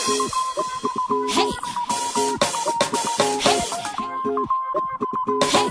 Hey. Hey. Hey.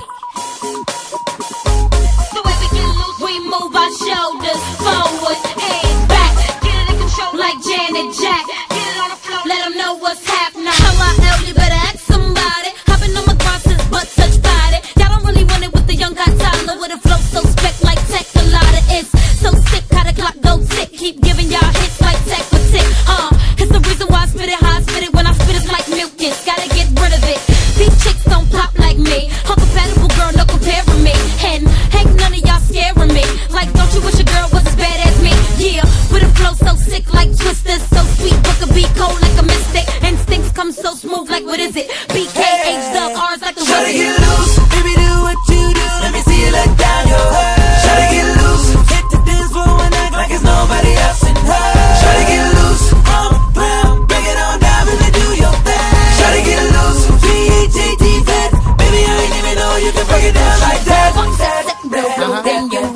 The way we get loose, we move our shoulders forward and back. Get it in control like Janet Jack. Get it on the floor, let them know what's happening. How I out, you better ask somebody. Hopping on my grind since butt touch body. Y'all don't really want it with the young guy Tyler with a flow so spec like tech. A lot of it's so sick, how the clock go tick. Keep giving y'all hits like tech for tick. It's the reason why I spit it how I spit it. When I spit it's like mucus, gotta get rid of it. These chicks don't pop like me. Uncompatible girl, no comparing me. And ain't none of y'all scaring me. Like don't you wish a girl was as bad as me? Yeah, with a flow so sick like Twister. So sweet, but could be cold like a mystic. Instincts come so smooth like what is it? BKH dub R's like the Try to get loose, baby do what you do. Let me see you let down your hair. Try to get loose, hit the dance floor and act like it's nobody else in her. Try to get loose, break it on down and do your thing. Try to get loose, B-H-A-T vet. Baby I ain't even know you can break it down like that. then you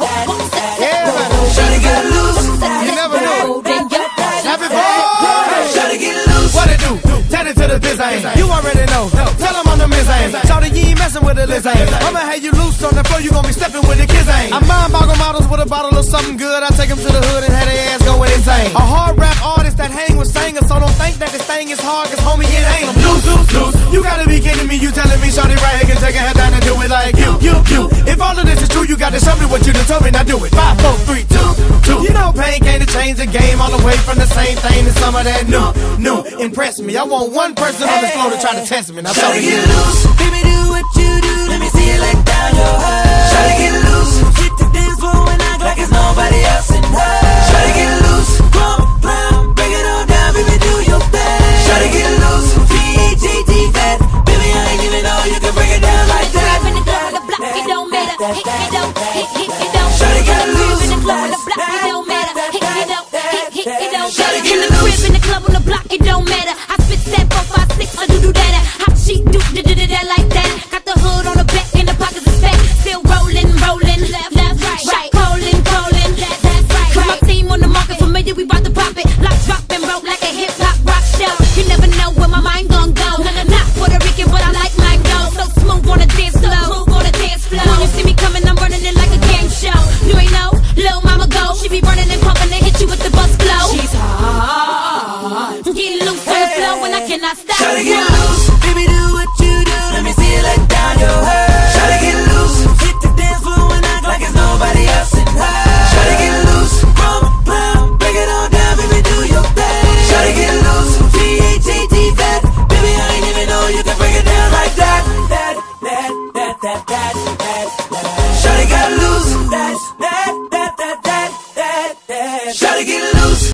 Try to get loose, You never know. Happy boy. try to get loose. What it do? Tell it to the biz ain't. You already know. Tell them I'm the miss ain't. Shawty, you ain't messing with the list ain't. I'ma have you loose on the floor, you gon' be stepping with the kids ain't. I mind boggle models with a bottle of something good. I take them to the hood and have their ass going insane. A hard rap artist that hang with singers, so don't think that this thing is hard, cause homie it ain't. Loose, loose, loose. You gotta be kidding me, you telling me shawty right here can take a head down and do it like you. If all of this is true, you gotta show me what you done told me, now do it. 5, 4, 3, 2. You know pain came to change the game all the way from the same thing to some of that new. Impress me, I want one person on this floor to try to test me. Now Try to shawty, get loose, baby do what you do. Let me see you let down your hair. Try to get loose, hit the dance floor and act like it's nobody else in her. Try to get loose, break it on down, baby do your thing. Try to get loose, B-H-A-T vet. Baby I ain't even know you can break it down like that. in the club, the block, it don't matter. Hit, it don't, it don't. Try to get loose, in the club, the block, it don't matter. Hit, it don't, it don't. Try to get In the crib, in the club, on the block, it don't matter. I spit 7, 4, 5, 6, I do that. Hot sheet, do that like that. Got the hood on the back, and the pockets is fat. Still rolling, left, right, calling, that's right. Put my team on the market, familiar, we bout to pop it. Lock, drop, and roll like a hip hop rock show. You never know where my mind gon' go. Not Puerto Rican, but I like my dough. So smooth on the dance floor, When you see me coming, I'm running it like a game show. You ain't know, Lil' Mama go. She be running and pumping and hit you with the bus flow. She's hard, getting loose on the floor when I cannot stop. Try to get loose, baby do what you do. Let me see you let down your hair. Try to get loose, hit the dance floor and act like it's nobody else in her. Try to get